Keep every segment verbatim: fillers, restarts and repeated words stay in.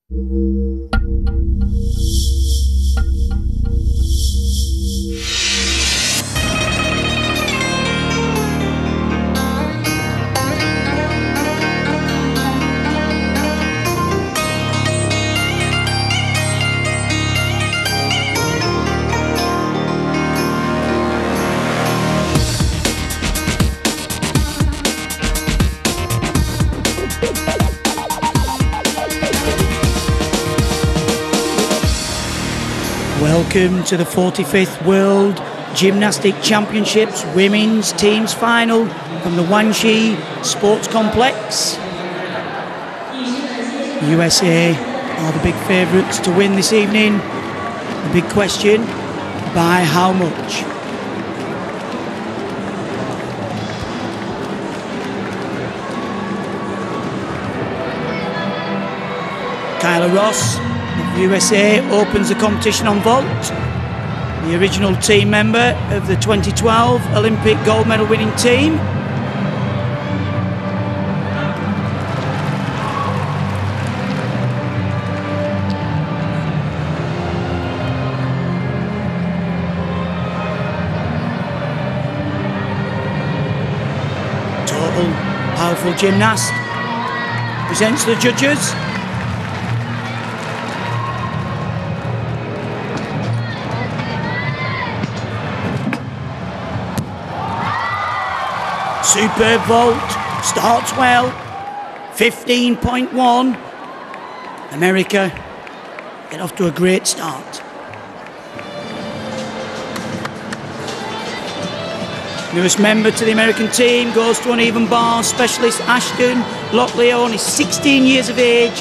Welcome to the forty-fifth World Gymnastic Championships Women's Teams Final from the Wanxi Sports Complex. U S A are the big favourites to win this evening. The big question, by how much? Kyla Ross of U S A opens the competition on vault. The original team member of the twenty twelve Olympic gold medal winning team. Total powerful gymnast. Presents the judges. Superb vault, starts well, fifteen point one. America get off to a great start. Newest member to the American team goes to uneven bars, specialist Ashton Locklear, only sixteen years of age.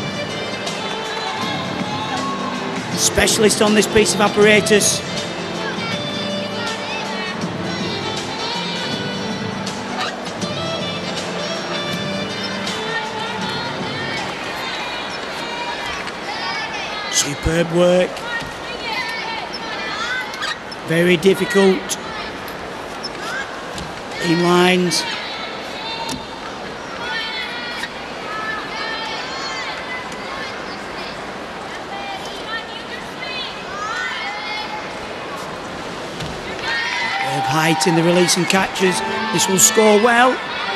Specialist on this piece of apparatus. Superb work. Very difficult. Clean lines. Superb height in the release and catches. This will score well.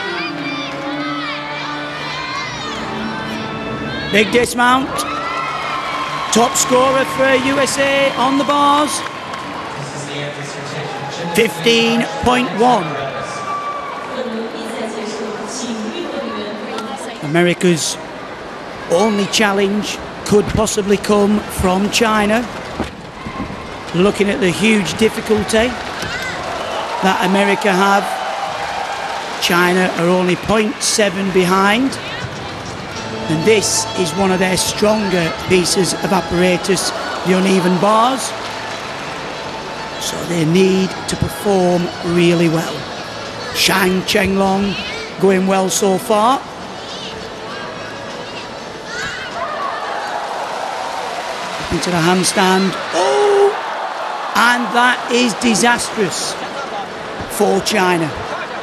Big dismount. Top scorer for U S A on the bars, fifteen point one. America's only challenge could possibly come from China. Looking at the huge difficulty that America have, China are only zero point seven behind. And this is one of their stronger pieces of apparatus, the uneven bars. So they need to perform really well. Shang Chenglong going well so far. Up into the handstand. Oh! And that is disastrous for China.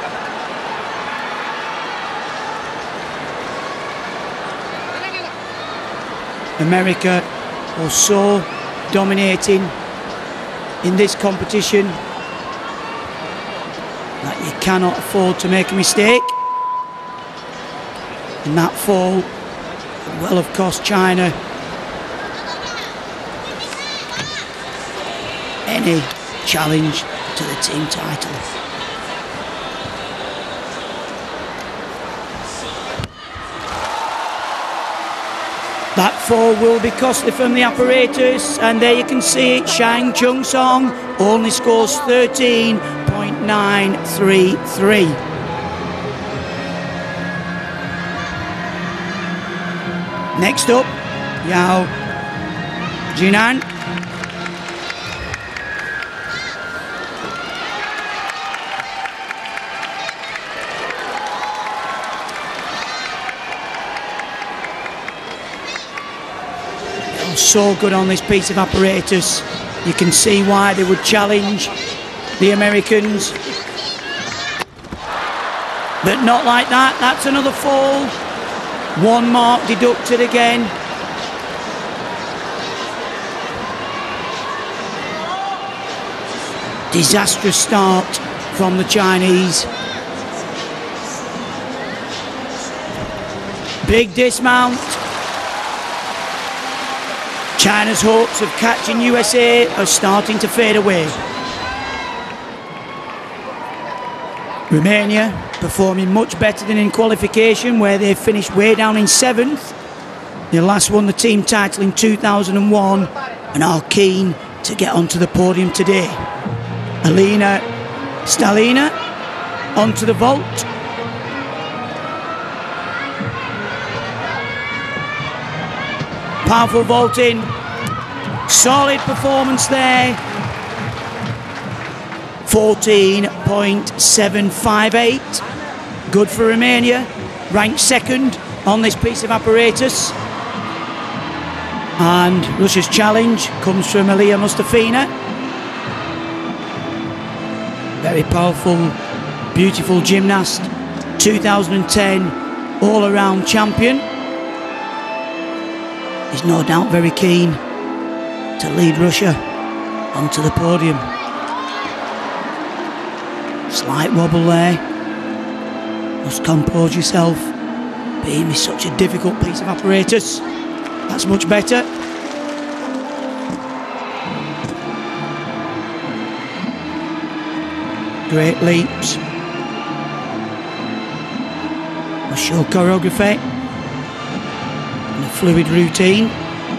America was so dominating in this competition that you cannot afford to make a mistake. And that fall well have cost China any challenge to the team title. That fall will be costly from the apparatus, and there you can see it, Shang Chung Song only scores thirteen point nine three three. Next up, Yao Jinan. So good on this piece of apparatus. You can see why they would challenge the Americans. But not like that. That's another fall. One mark deducted again. Disastrous start from the Chinese. Big dismount. China's hopes of catching U S A are starting to fade away. Romania performing much better than in qualification, where they finished way down in seventh. They last won the team title in two thousand one and are keen to get onto the podium today. Alina Stalina onto the vault. Powerful vaulting. Solid performance there. fourteen point seven five eight. Good for Romania. Ranked second on this piece of apparatus. And Russia's challenge comes from Alia Mustafina. Very powerful, beautiful gymnast. two thousand ten all-around champion. He's no doubt very keen to lead Russia onto the podium. Slight wobble there. Must compose yourself. Beam is such a difficult piece of apparatus. That's much better. Great leaps. Must show choreography and a fluid routine.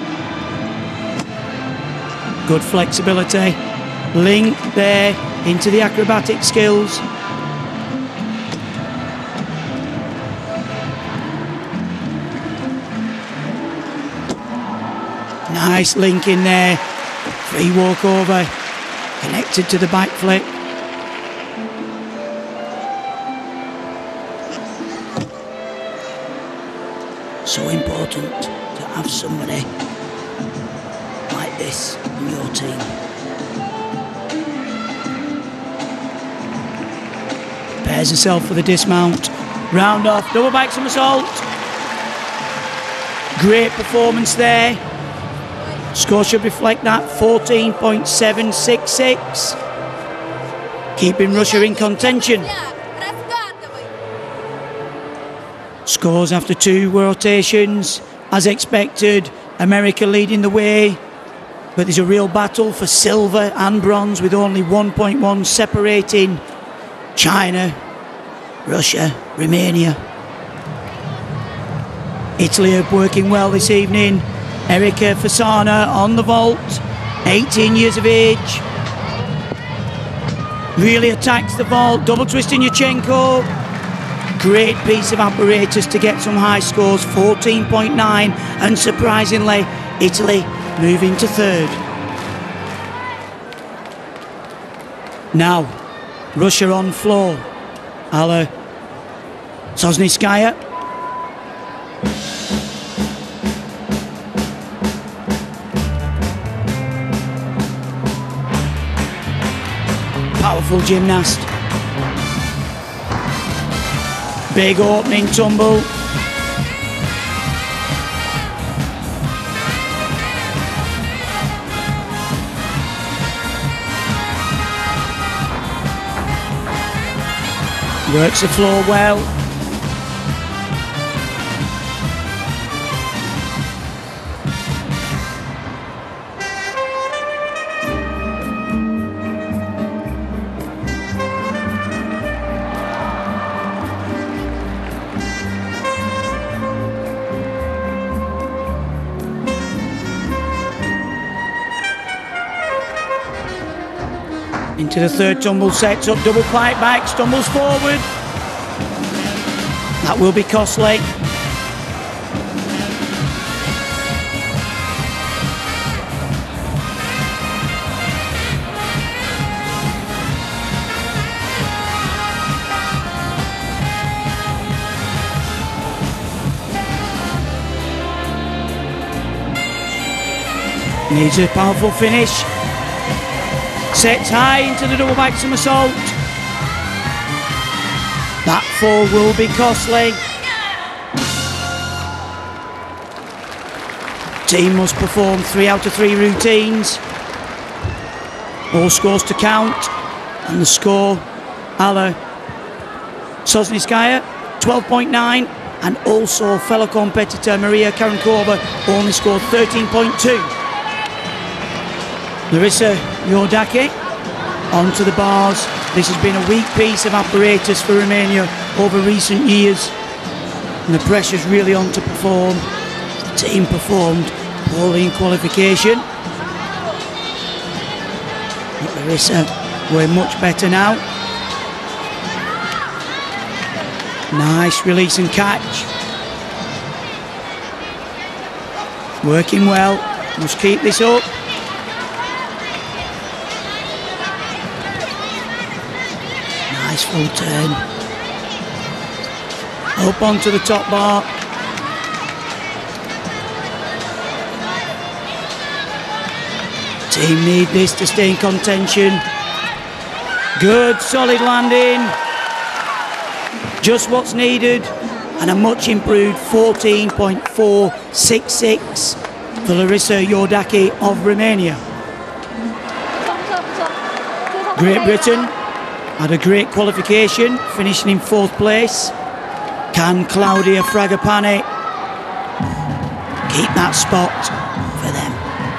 Good flexibility. Link there into the acrobatic skills. Nice link in there. Free walkover. Connected to the back flip. So important to have somebody like this in your team. Prepares herself for the dismount. Round off, double back somersault. Great performance there. Score should reflect that, fourteen point seven six six. Keeping Russia in contention. Scores after two rotations. As expected, America leading the way. But there's a real battle for silver and bronze, with only one point one separating China, Russia, Romania. Italy are working well this evening. Erika Fasana on the vault, eighteen years of age. Really attacks the vault, double twisting Yurchenko. Great piece of apparatus to get some high scores, fourteen point nine, and surprisingly, Italy moving to third. Now, Russia on floor. Alla Sosnitskaya. Powerful gymnast. Big opening tumble. Works the floor well. Into the third tumble, sets up, double pipe back, stumbles forward. That will be costly. Needs a powerful finish. Sets high into the double back somersault. That fall will be costly. Team must perform three out of three routines. All scores to count. And the score, Alla Sosnitskaya, twelve point nine, and also fellow competitor Maria Karenkova only scored thirteen point two. Larisa Iordache onto the bars. This has been a weak piece of apparatus for Romania over recent years, and the pressure's really on to perform. The team performed poorly in qualification, but Larisa were much better now. Nice release and catch. Working well, must keep this up. Nice full turn. Up onto the top bar. Team need this to stay in contention. Good, solid landing. Just what's needed, and a much improved fourteen point four six six for Larisa Iordache of Romania. Great Britain had a great qualification, finishing in fourth place. Can Claudia Fragapane keep that spot for them?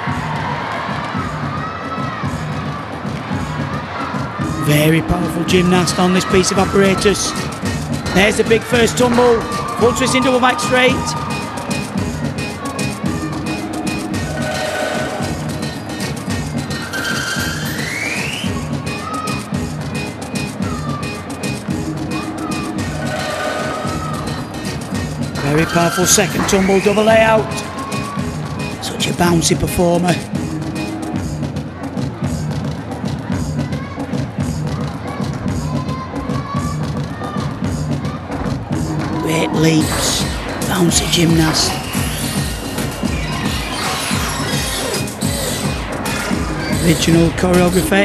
Very powerful gymnast on this piece of apparatus. There's the big first tumble. Full twist in double back straight. Very powerful second tumble, double layout. Such a bouncy performer. Great leaps, bouncy gymnast. Original choreography.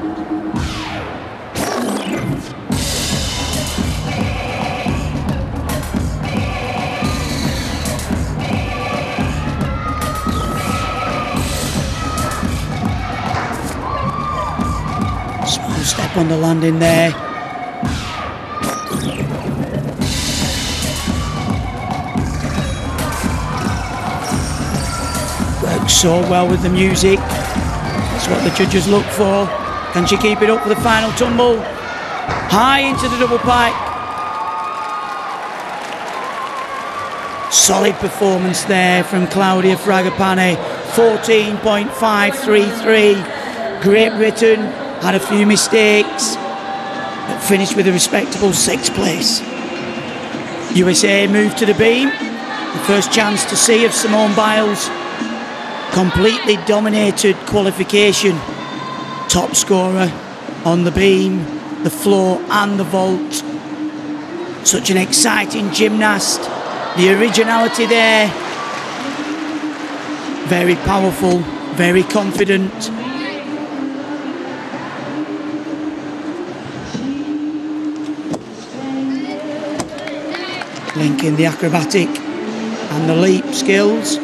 Small step on the landing there. So well with the music. That's what the judges look for. Can she keep it up for the final tumble? High into the double pike. Solid performance there from Claudia Fragapane. fourteen point five three three. Great Britain had a few mistakes, but finished with a respectable sixth place. U S A moved to the beam. The first chance to see of Simone Biles. Completely dominated qualification. Top scorer on the beam, the floor and the vault. Such an exciting gymnast. The originality there. Very powerful, very confident. Linking the acrobatic and the leap skills.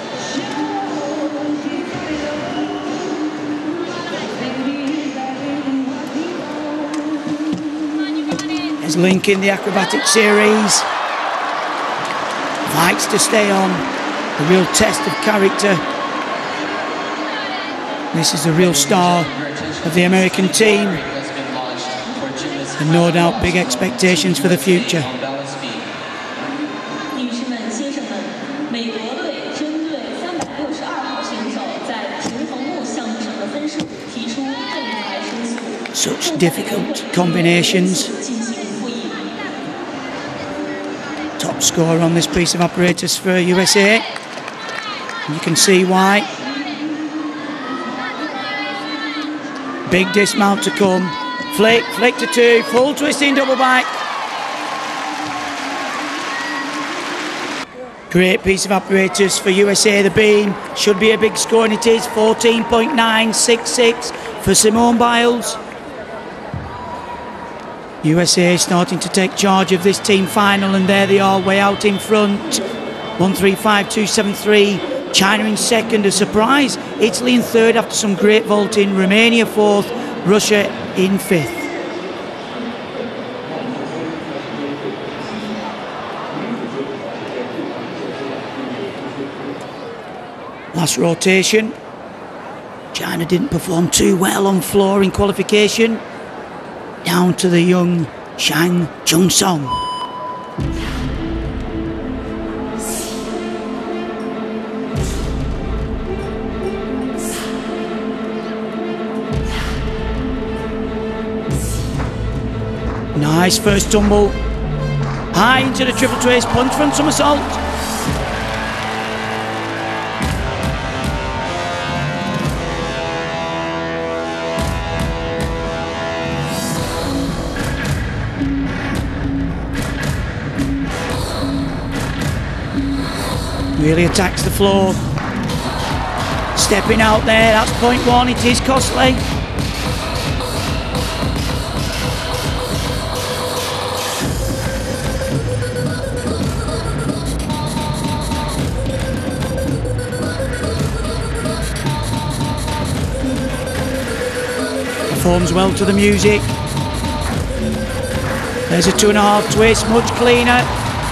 Linking the acrobatic series. Likes to stay on. A real test of character. This is the real star of the American team. And no doubt big expectations for the future. Such difficult combinations. Top scorer on this piece of apparatus for U S A. You can see why. Big dismount to come. Flick, flick to two, full twisting double back. Great piece of apparatus for U S A. The beam should be a big score, and it is. fourteen point nine six six for Simone Biles. U S A starting to take charge of this team final, and there they are, way out in front. one three five two seven three. China in second, a surprise. Italy in third after some great vaulting. Romania fourth. Russia in fifth. Last rotation. China didn't perform too well on floor in qualification. Down to the young Shang Chung-song. Nice first tumble. High into the triple twist, punch front somersault. Really attacks the floor. Stepping out there, that's point one, it is costly. Performs well to the music. There's a two and a half twist, much cleaner.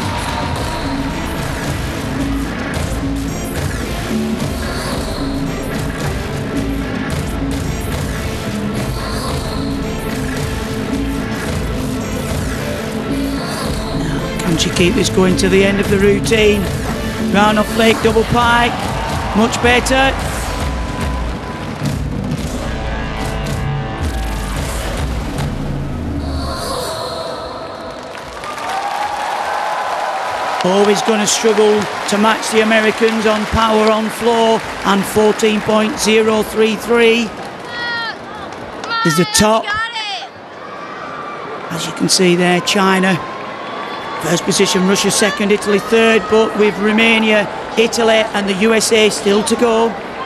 Can she keep this going to the end of the routine? Round off flake, double pike, much better. Always going to struggle to match the Americans on power on floor, and fourteen point oh three three is the top. As you can see there, China first position, Russia second, Italy third, but with Romania, Italy and the U S A still to go.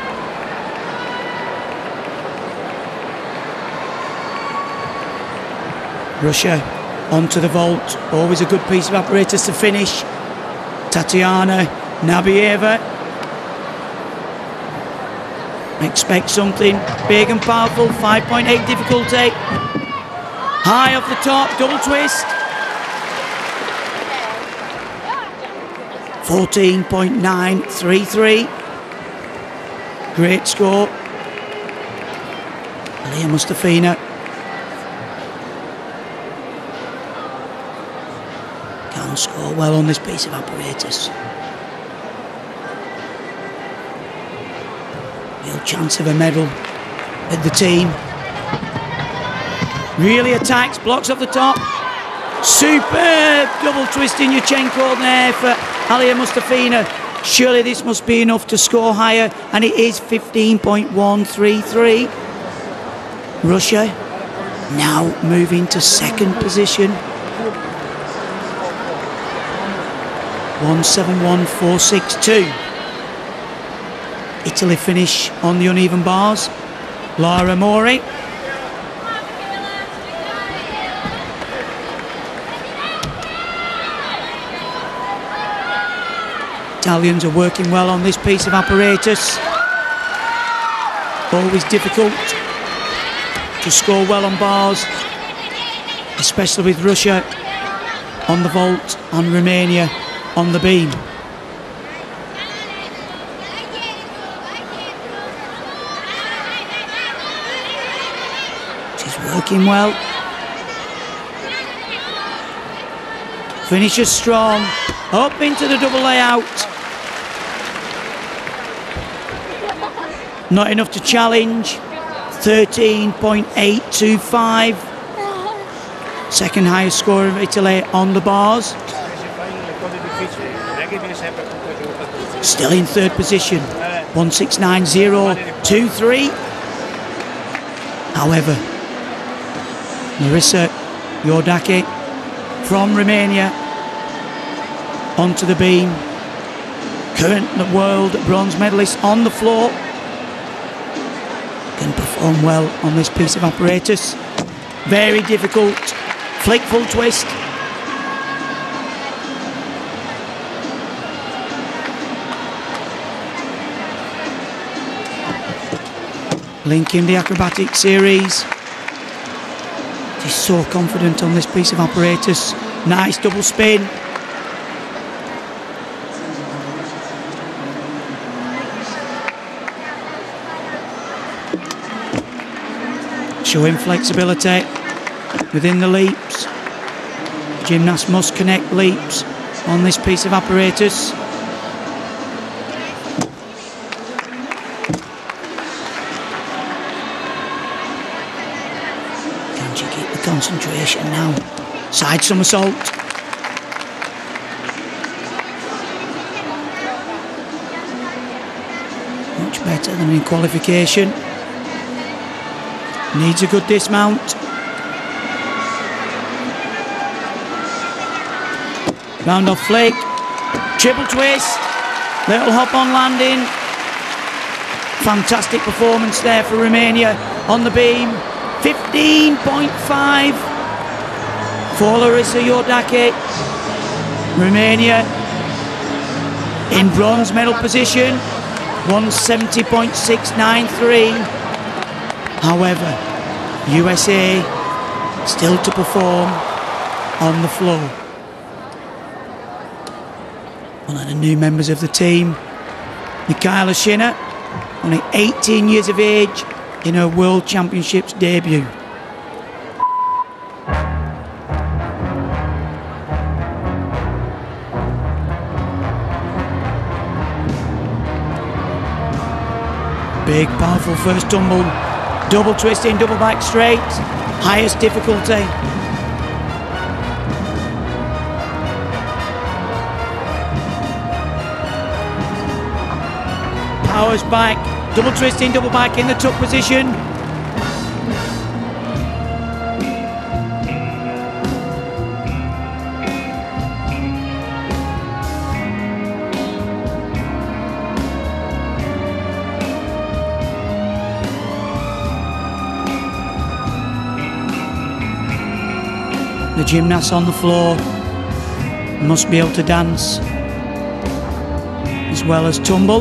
Russia onto the vault, always a good piece of apparatus to finish. Tatiana Nabieva. Expect something big and powerful, five point eight difficulty. High off the top, double twist. fourteen point nine three three. Great score. Alia Mustafina. Can score well on this piece of apparatus. Real chance of a medal with the team. Really attacks, blocks off the top. Superb double twist in Yurchenko there for Alia Mustafina. Surely this must be enough to score higher, and it is fifteen point one three three. Russia now moving to second position. one seven one four six two. Italy finish on the uneven bars. Lara Mori. Italians are working well on this piece of apparatus. Always difficult to score well on bars, especially with Russia on the vault and Romania on the beam. She's working well. Finishes strong. Up into the double layout. Not enough to challenge. thirteen point eight two five. Second highest score of Italy on the bars. Still in third position. one six nine zero two three. However, Larissa Iordache from Romania onto the beam. Current world bronze medalist on the floor. Can perform well on this piece of apparatus. Very difficult. Flick full twist. Linking the acrobatic series. He's so confident on this piece of apparatus. Nice double spin. Showing flexibility within the leaps. Gymnast must connect leaps on this piece of apparatus. Can she keep the concentration now? Side somersault. Much better than in qualification. Needs a good dismount. Round off flick. Triple twist. Little hop on landing. Fantastic performance there for Romania on the beam. fifteen point five for Larissa Iordache. Romania in bronze medal position. one seventy point six nine three. However, U S A still to perform on the floor. One of the new members of the team, Mikaela Shiner, only eighteen years of age in her World Championships debut. Big, powerful first tumble. Double twisting, double back straight. Highest difficulty. Powers back. Double twisting, double back in the tuck position. The gymnasts on the floor must be able to dance as well as tumble.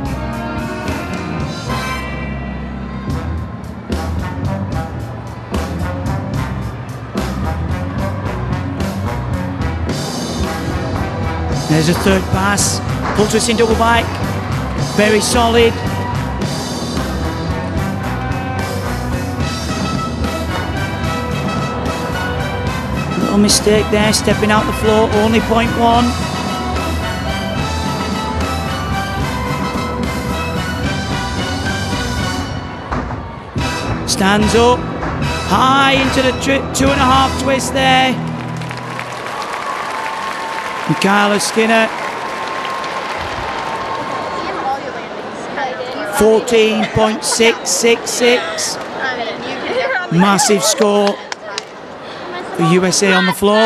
There's a third pass, full twisting double back, very solid. Little mistake there, stepping out the floor, only point one. Stands up, high into the two and a half twist there. Mikaela Shiner, fourteen point six six six. Massive score for U S A on the floor.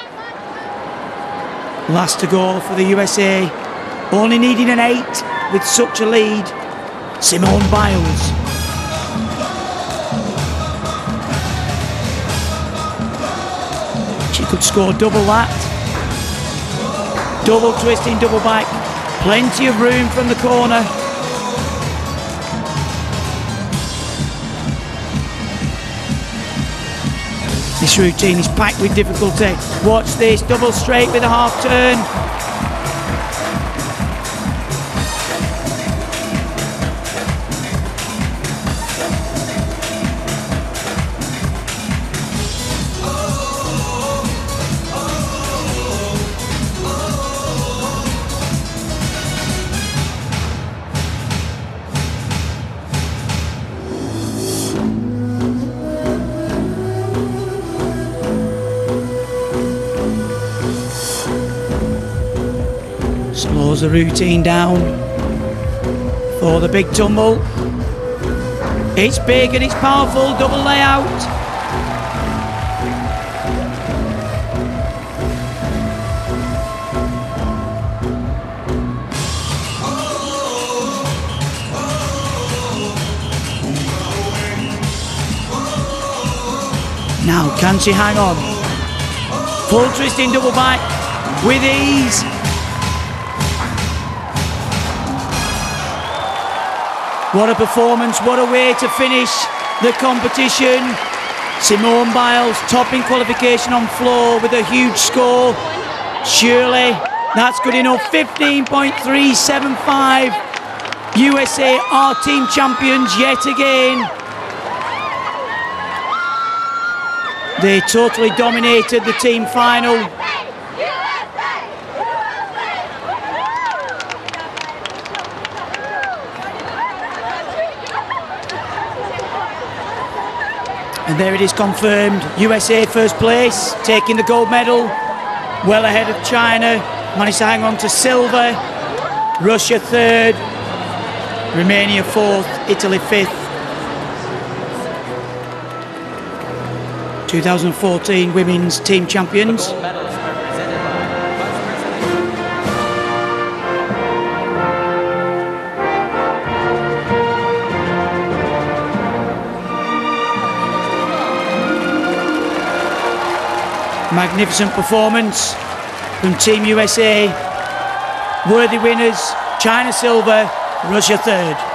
Last to go for the U S A. Only needing an eight with such a lead. Simone Biles. She could score double that. Double twisting, double back. Plenty of room from the corner. This routine is packed with difficulty. Watch this, double straight with a half turn. Slows the routine down for the big tumble. It's big and it's powerful, double layout. Now, can she hang on? Full twisting double back with ease. What a performance, what a way to finish the competition. Simone Biles topping qualification on floor with a huge score. Surely that's good enough. fifteen point three seven five. U S A are team champions yet again. They totally dominated the team final. And there it is confirmed. U S A first place, taking the gold medal. Well ahead of China. Managed to hang on to silver. Russia third. Romania fourth. Italy fifth. twenty fourteen women's team champions. Magnificent performance from Team U S A. Worthy winners, China silver, Russia third.